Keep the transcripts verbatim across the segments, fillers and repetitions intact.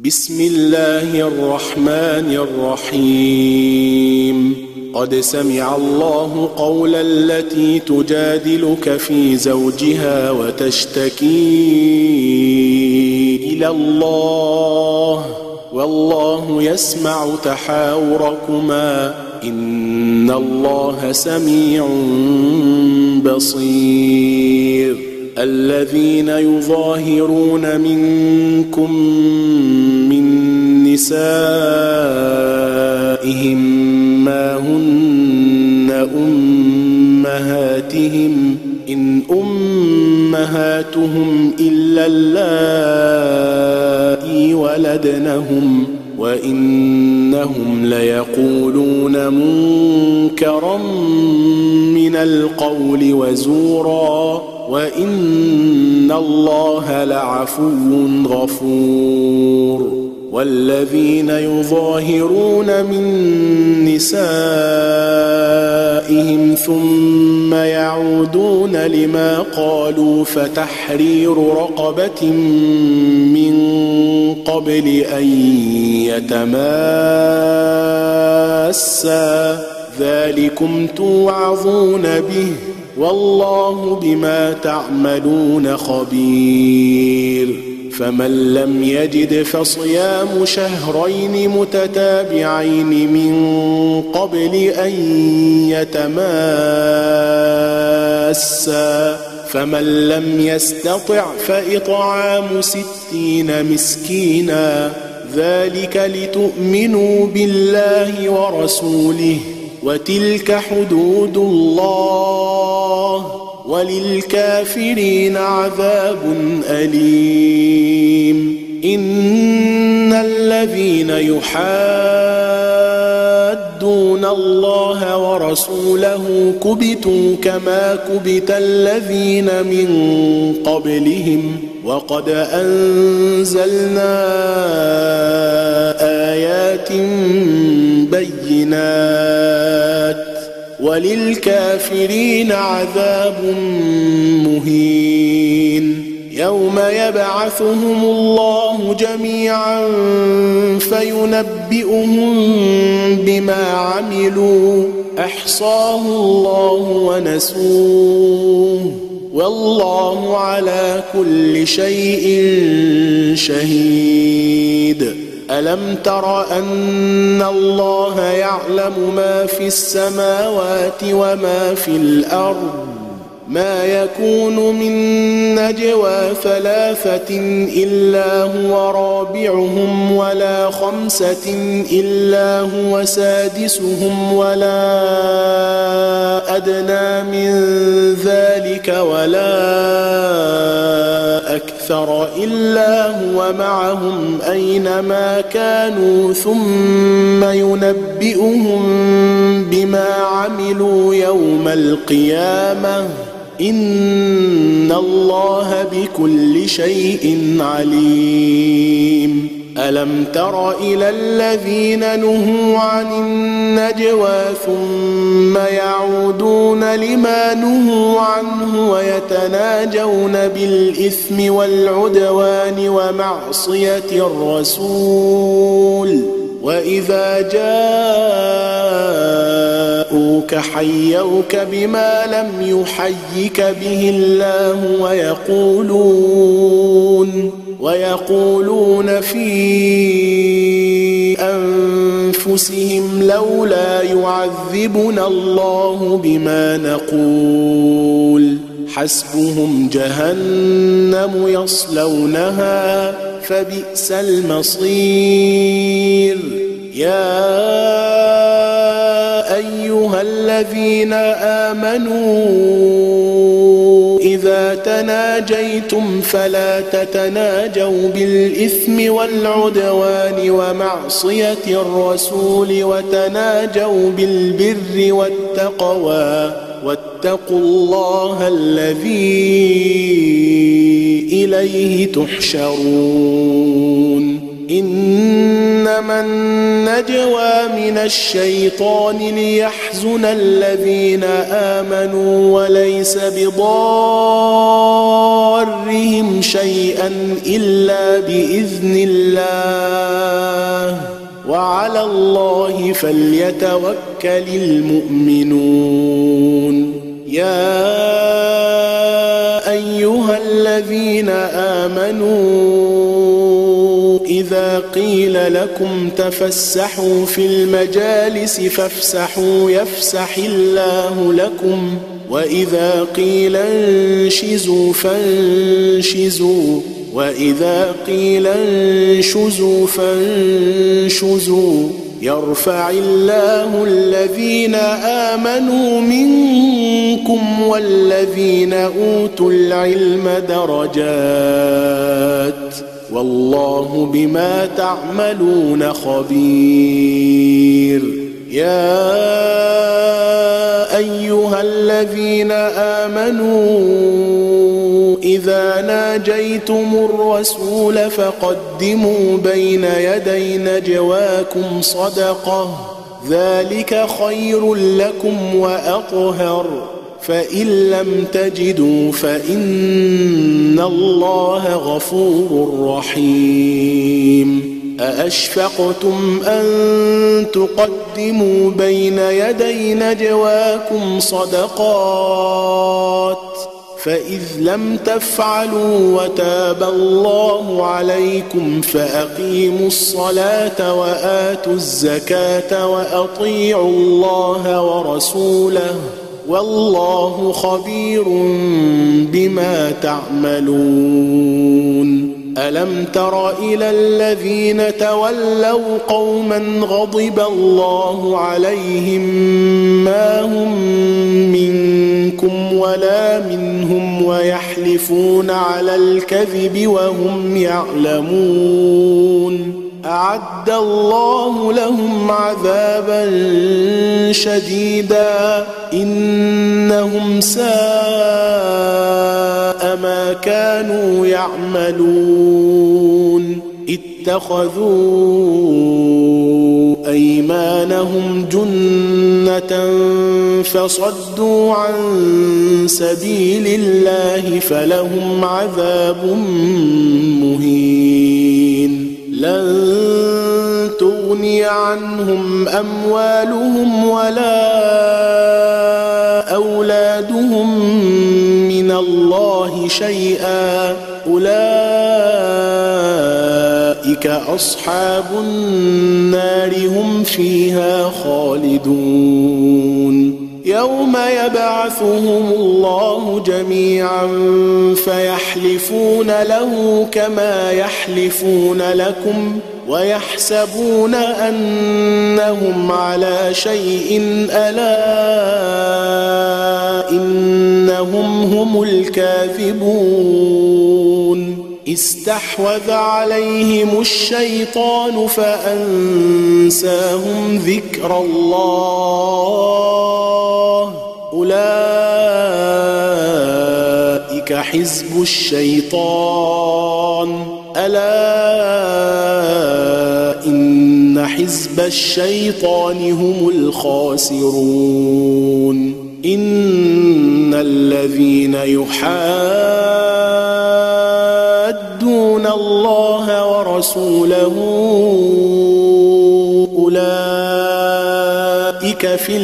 بسم الله الرحمن الرحيم قد سمع الله قول التي تجادلك في زوجها وتشتكي إلى الله والله يسمع تحاوركما إن الله سميع بصير. الذين يظاهرون منكم من نسائهم ما هن أمهاتهم إن أمهاتهم إلا اللائي ولدنهم وإنهم ليقولون منكرا من القول وزورا وإن الله لعفو غفور. والذين يظاهرون من نسائهم ثم يعودون لما قالوا فتحرير رقبة من قبل أن يتماسا ذلكم توعظون به والله بما تعملون خبير. فمن لم يجد فصيام شهرين متتابعين من قبل أن يتماسا فمن لم يستطع فإطعام ستين مسكينا ذلك لتؤمنوا بالله ورسوله وتلك حدود الله وللكافرين عذاب أليم. إن الذين يحادون الله ورسوله كبتوا كما كبت الذين من قبلهم وقد أنزلنا آيات بينات وللكافرين عذاب مهين. يوم يبعثهم الله جميعا فينبئهم بما عملوا أحصاه الله ونسوه والله على كل شيء شهيد. ألم تر أن الله يعلم ما في السماوات وما في الأرض ما يكون من نجوى ثلاثة إلا هو رابعهم ولا خمسة إلا هو سادسهم ولا أدنى من ذلك ولا أكثر إلا هو معهم أينما كانوا ثم ينبئهم بما عملوا يوم القيامة إن الله بكل شيء عليم. ألم تر إلى الذين نهوا عن النجوى ثم يعودون لما نهوا عنه ويتناجون بالإثم والعدوان ومعصية الرسول وإذا جاءوك حيوك بما لم يحيك به الله ويقولون ويقولون في أنفسهم لولا يعذبنا الله بما نقول حسبهم جهنم يصلونها فبئس المصير. يا أيها الذين آمنوا إذا تناجيتم فلا تتناجوا بالإثم والعدوان ومعصية الرسول وتناجوا بالبر والتقوى واتقوا الله الذي إليه تحشرون. إنما النجوى نجوى من الشيطان ليحزن الذين آمنوا وليس بضارهم شيئا إلا بإذن الله وعلى الله فليتوكل المؤمنون. يا أيها الذين آمنوا إذا قيل لكم تفسحوا في المجالس فافسحوا يفسح الله لكم وإذا قيل انشزوا فانشزوا وإذا قيل انشزوا فانشزوا يرفع الله الذين آمنوا منكم والذين أوتوا العلم درجات والله بما تعملون خبير. يا أيها الذين آمنوا إذا ناجيتم الرسول فقدموا بين يدي نجواكم صدقة ذلك خير لكم وأطهر فإن لم تجدوا فإن الله غفور رحيم. أأشفقتم أن تقدموا بين يدي نجواكم صدقات فإذ لم تفعلوا وتاب الله عليكم فأقيموا الصلاة وآتوا الزكاة وأطيعوا الله ورسوله والله خبير بما تعملون. ألم تر إلى الذين تولوا قوما غضب الله عليهم ما هم منكم ولا منهم ويحلفون على الكذب وهم يعلمون أعد الله لهم عذابا شديدا إنهم ساء ما كانوا يعملون. اتخذوا أيمانهم جنة فصدوا عن سبيل الله فلهم عذاب مهين. لن تغني عنهم أموالهم ولا أولادهم من الله شيئا أولئك أصحاب النار هم فيها خالدون. يوم يبعثهم الله جميعا فيحلفون له كما يحلفون لكم ويحسبون أنهم على شيء ألا إنهم هم الكاذبون. استحوذ عليهم الشيطان فأنساهم ذكر الله أولئك حزب الشيطان ألا إن حزب الشيطان هم الخاسرون. إن الذين يحادون الله ورسوله أولئك في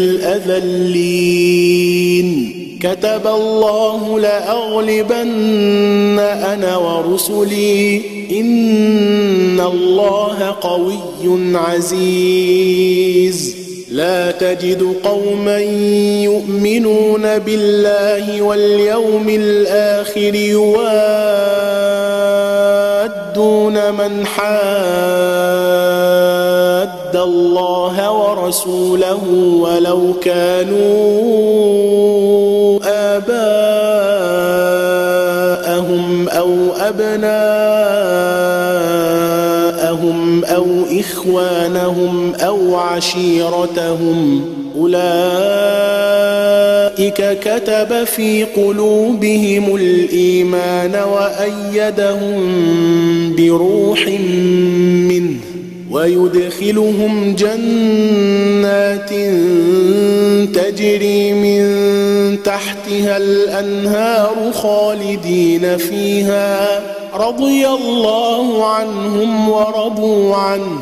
الأذلين. كتب الله لأغلبن أنا ورسلي إن الله قوي عزيز. لا تجد قوما يؤمنون بالله واليوم الآخر يوادون من حاد الله ورسوله ولو كانوا آباءهم أو أبناءهم أو إخوانهم أو عشيرتهم أولئك كتب في قلوبهم الإيمان وأيدهم بروح منه ويدخلهم جنات تجري من تحتها الأنهار خالدين فيها رضي الله عنهم ورضوا عنه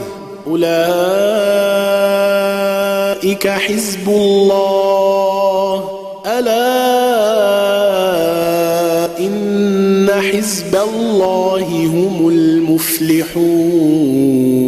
أولئك حزب الله ألا إن حزب الله هم المفلحون.